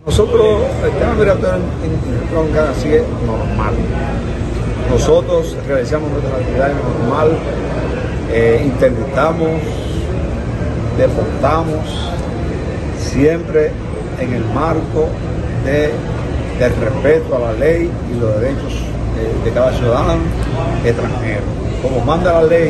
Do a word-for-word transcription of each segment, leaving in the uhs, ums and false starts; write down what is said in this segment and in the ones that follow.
Nosotros, el tema migratorio en República Dominicana sigue normal. Nosotros realizamos nuestras actividades normal, eh, interdictamos, deportamos, siempre en el marco de, del respeto a la ley y los derechos eh, de cada ciudadano extranjero. Como manda la ley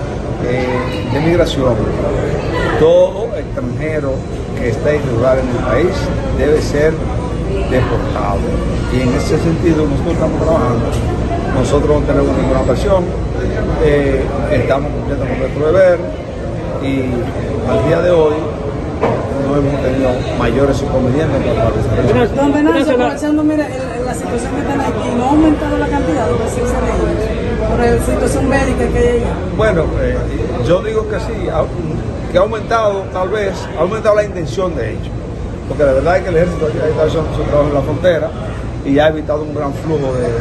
eh, de migración, todo extranjero que esté irregular en el país debe ser deportado. Y en ese sentido nosotros estamos trabajando. Nosotros no tenemos ninguna presión, eh, estamos cumpliendo con nuestro deber y al día de hoy no hemos tenido mayores inconvenientes por la desarrollo. Don Venancio, aprovechando, mire, la situación que está en Haití, ¿no ha aumentado la cantidad de presencia de ellos por la situación médica que hay allá? Bueno, eh, yo digo que sí, que ha aumentado, tal vez, ha aumentado la intención de ellos, porque la verdad es que el ejército ha estado haciendo su trabajo en la frontera y ha evitado un gran flujo de, de,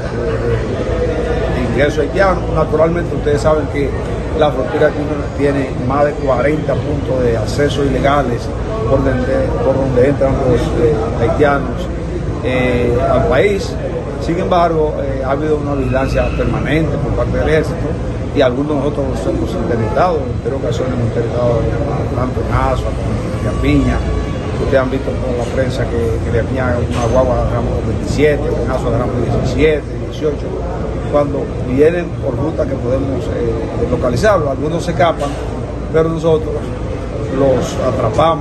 de, de ingresos haitianos. Naturalmente ustedes saben que la frontera tiene más de cuarenta puntos de acceso ilegales por donde, por donde entran los eh, haitianos eh, al país. Sin embargo, eh, ha habido una vigilancia permanente por parte del ejército y algunos de nosotros los hemos interdictado. En tres ocasiones hemos interdictado tanto en Asua como en Piña. Ustedes han visto por la prensa que, que de Piña una guagua agarramos veintisiete, en Asua agarramos diecisiete, dieciocho. Cuando vienen por ruta que podemos eh, localizarlos, algunos se escapan, pero nosotros los atrapamos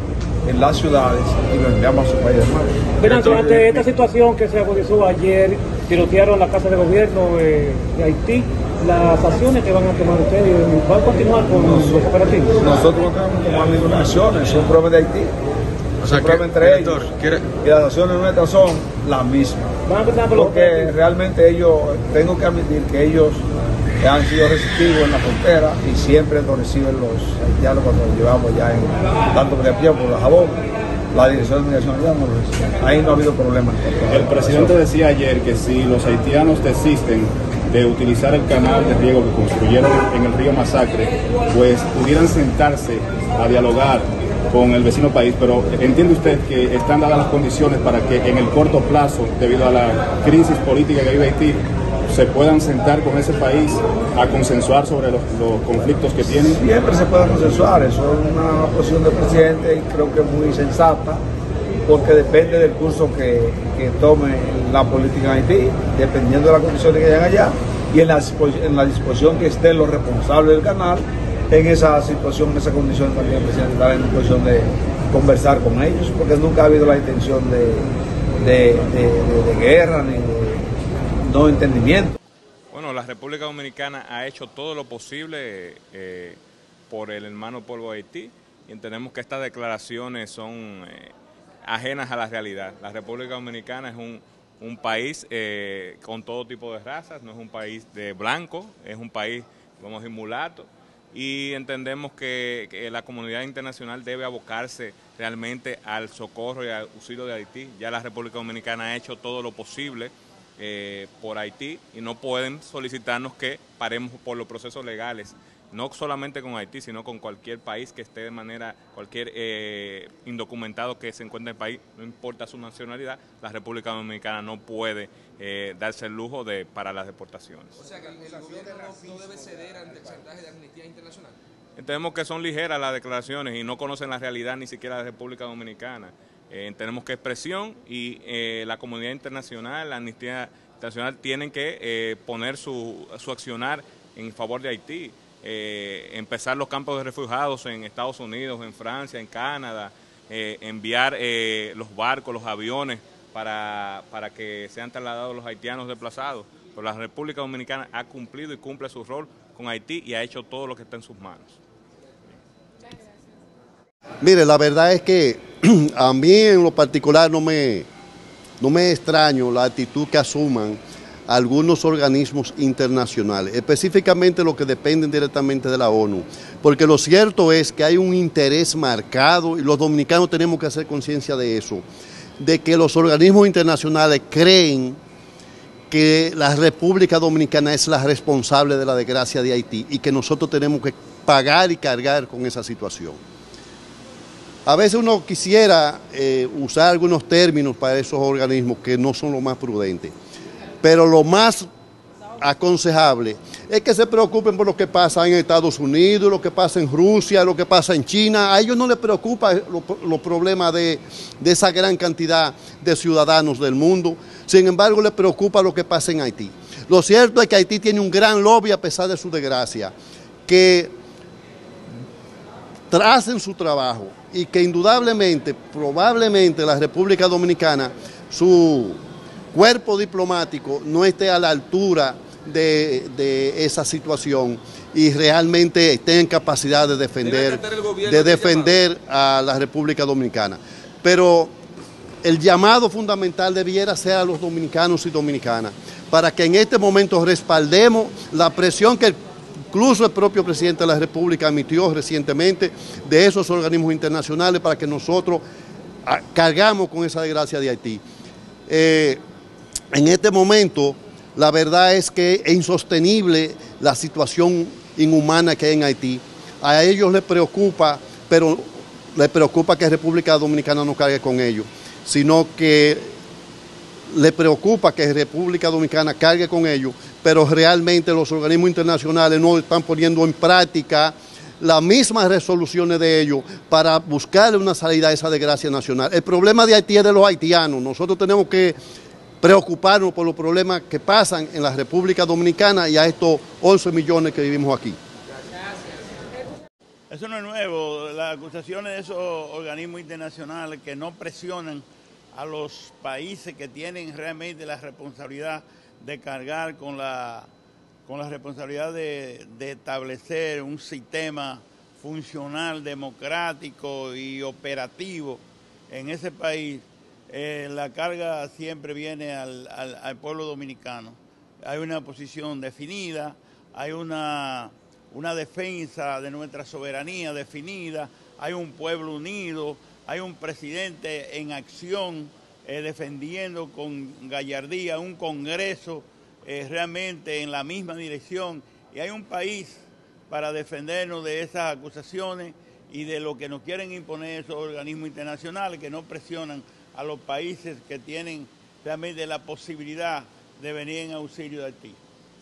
en las ciudades y los enviamos a su país de hermano. Pero ante esta situación que se agudizó ayer, tirotearon la casa de gobierno eh, de Haití, las acciones que van a tomar ustedes, ¿van a continuar con nosotros, los operativos? Nosotros no tenemos que tomar ninguna acción, son pruebas de Haití. O sea, que, entre ellos, ¿quiere? Y las acciones nuestras son las mismas. Porque realmente ellos, tengo que admitir que ellos han sido receptivos en la frontera y siempre nos reciben los haitianos cuando los llevamos ya en tanto de pie por la jabón. La dirección de migración ya no lo recibe. Ahí no ha habido problemas. El presidente decía ayer que si los haitianos desisten de utilizar el canal de riego que construyeron en el río Masacre, pues pudieran sentarse a dialogar con el vecino país, pero ¿entiende usted que están dadas las condiciones para que en el corto plazo, debido a la crisis política que vive Haití, se puedan sentar con ese país a consensuar sobre los, los conflictos que tienen? Siempre se puede consensuar, eso es una posición del presidente y creo que es muy sensata, porque depende del curso que, que tome la política en Haití, dependiendo de las condiciones que hayan allá y en la, en la disposición que estén los responsables del canal. En esa situación, en esa condición también el presidente está en posición de conversar con ellos, porque nunca ha habido la intención de, de, de, de, de guerra ni de no entendimiento. Bueno, la República Dominicana ha hecho todo lo posible eh, por el hermano pueblo de Haití y entendemos que estas declaraciones son eh, ajenas a la realidad. La República Dominicana es un, un país eh, con todo tipo de razas, no es un país de blanco, es un país, vamos a decir, mulato. Y entendemos que, que la comunidad internacional debe abocarse realmente al socorro y al auxilio de Haití. Ya la República Dominicana ha hecho todo lo posible eh, por Haití y no pueden solicitarnos que paremos por los procesos legales, no solamente con Haití, sino con cualquier país que esté de manera, cualquier eh, indocumentado que se encuentre en el país, no importa su nacionalidad, la República Dominicana no puede eh, darse el lujo de para las deportaciones. O sea que el gobierno no debe ceder ante el chantaje de Amnistía Internacional. Entendemos que son ligeras las declaraciones y no conocen la realidad ni siquiera de la República Dominicana. Eh, entendemos que es presión y eh, la comunidad internacional, la Amnistía Internacional tienen que eh, poner su, su accionar en favor de Haití. Eh, empezar los campos de refugiados en Estados Unidos, en Francia, en Canadá, eh, enviar eh, los barcos, los aviones para, para que sean trasladados los haitianos desplazados. Pero la República Dominicana ha cumplido y cumple su rol con Haití y ha hecho todo lo que está en sus manos. Mire, la verdad es que a mí en lo particular no me, no me extraño la actitud que asuman algunos organismos internacionales, específicamente los que dependen directamente de la ONU, porque lo cierto es que hay un interés marcado y los dominicanos tenemos que hacer conciencia de eso, de que los organismos internacionales creen que la República Dominicana es la responsable de la desgracia de Haití y que nosotros tenemos que pagar y cargar con esa situación. A veces uno quisiera eh, usar algunos términos para esos organismos que no son lo más prudentes, pero lo más aconsejable es que se preocupen por lo que pasa en Estados Unidos, lo que pasa en Rusia, lo que pasa en China. A ellos no les preocupa los problemas de, de esa gran cantidad de ciudadanos del mundo. Sin embargo, les preocupa lo que pasa en Haití. Lo cierto es que Haití tiene un gran lobby a pesar de su desgracia, que hacen su trabajo y que indudablemente, probablemente la República Dominicana, su cuerpo diplomático no esté a la altura de, de esa situación y realmente esté en capacidad de defender, de defender a la República Dominicana. Pero el llamado fundamental debiera ser a los dominicanos y dominicanas para que en este momento respaldemos la presión que incluso el propio presidente de la República emitió recientemente de esos organismos internacionales para que nosotros cargamos con esa desgracia de Haití. Eh, en este momento, la verdad es que es insostenible la situación inhumana que hay en Haití. A ellos les preocupa, pero les preocupa que República Dominicana no cargue con ellos, sino que les preocupa que República Dominicana cargue con ellos, pero realmente los organismos internacionales no están poniendo en práctica las mismas resoluciones de ellos para buscarle una salida a esa desgracia nacional. El problema de Haití es de los haitianos. Nosotros tenemos que preocuparnos por los problemas que pasan en la República Dominicana y a estos once millones que vivimos aquí. Eso no es nuevo, las acusaciones de esos organismos internacionales que no presionan a los países que tienen realmente la responsabilidad de cargar con la, con la responsabilidad de, de establecer un sistema funcional, democrático y operativo en ese país, eh, la carga siempre viene al, al, al pueblo dominicano. Hay una posición definida, hay una, una defensa de nuestra soberanía definida, hay un pueblo unido, hay un presidente en acción eh, defendiendo con gallardía un Congreso eh, realmente en la misma dirección, y hay un país para defendernos de esas acusaciones y de lo que nos quieren imponer esos organismos internacionales que no presionan a los países que tienen realmente la posibilidad de venir en auxilio de Haití.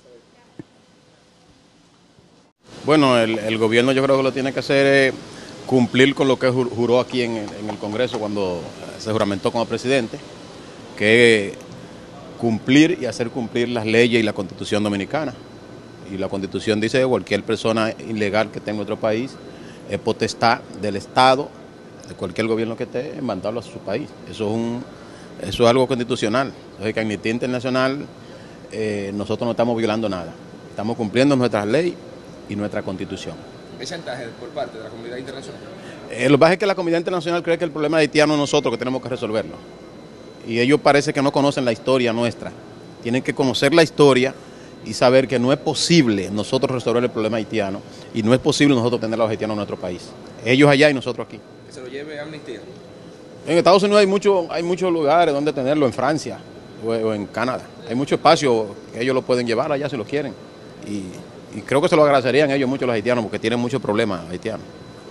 Bueno, el, el gobierno yo creo que lo tiene que hacer es cumplir con lo que juró aquí en, en el Congreso cuando se juramentó como presidente, que es cumplir y hacer cumplir las leyes y la Constitución dominicana. Y la Constitución dice que cualquier persona ilegal que esté en nuestro país es potestad del Estado, de cualquier gobierno que esté, en mandarlo a su país. Eso es, un, eso es algo constitucional. Entonces, que en Amnistía Internacional eh, nosotros no estamos violando nada. Estamos cumpliendo nuestras leyes y nuestra Constitución. ¿Hay chantaje por parte de la comunidad internacional? Eh, lo que pasa es que la comunidad internacional cree que el problema haitiano es nosotros que tenemos que resolverlo. Y ellos parece que no conocen la historia nuestra. Tienen que conocer la historia y saber que no es posible nosotros resolver el problema haitiano y no es posible nosotros tener a los haitianos en nuestro país. Ellos allá y nosotros aquí. ¿Que se lo lleve a Amnistía? En Estados Unidos hay, mucho, hay muchos lugares donde tenerlo, en Francia o, o en Canadá. Hay mucho espacio que ellos lo pueden llevar allá si lo quieren. Y, y creo que se lo agradecerían ellos mucho los haitianos porque tienen muchos problemas haitianos.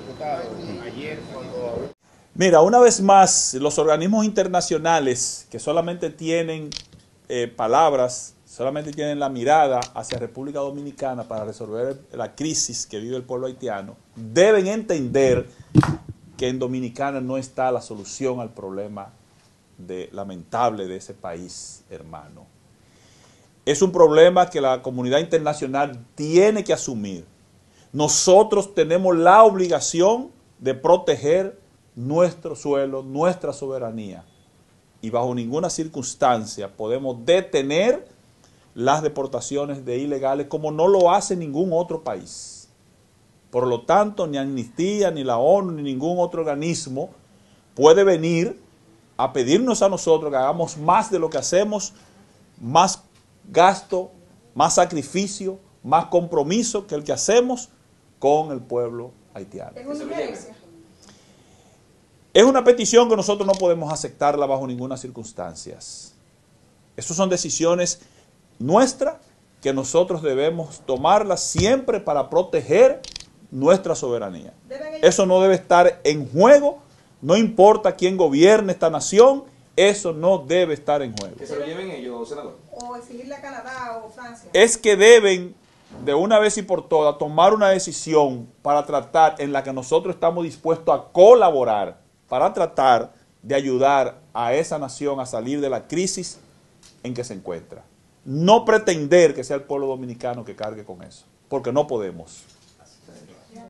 Mira, una vez más, los organismos internacionales que solamente tienen eh, palabras, solamente tienen la mirada hacia República Dominicana para resolver la crisis que vive el pueblo haitiano, deben entender que en Dominicana no está la solución al problema de, lamentable de ese país, hermano. Es un problema que la comunidad internacional tiene que asumir. Nosotros tenemos la obligación de proteger nuestro suelo, nuestra soberanía. Y bajo ninguna circunstancia podemos detener las deportaciones de ilegales como no lo hace ningún otro país. Por lo tanto, ni Amnistía, ni la ONU, ni ningún otro organismo puede venir a pedirnos a nosotros que hagamos más de lo que hacemos, más gasto, más sacrificio, más compromiso que el que hacemos con el pueblo haitiano. Es una petición que nosotros no podemos aceptarla bajo ninguna circunstancia. Esas son decisiones nuestras que nosotros debemos tomarlas siempre para proteger nuestra soberanía. Eso no debe estar en juego No importa quién gobierne esta nación, eso no debe estar en juego. Que se lo lleven ellos, senador. O exigirle a Canadá o Francia. Es que deben, de una vez y por todas, tomar una decisión para tratar, en la que nosotros estamos dispuestos a colaborar, para tratar de ayudar a esa nación a salir de la crisis en que se encuentra. No pretender que sea el pueblo dominicano que cargue con eso, porque no podemos.